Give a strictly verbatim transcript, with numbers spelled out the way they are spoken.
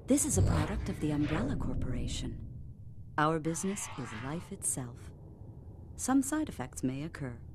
This is a product of the Umbrella Corporation. Our business is life itself. Some side effects may occur.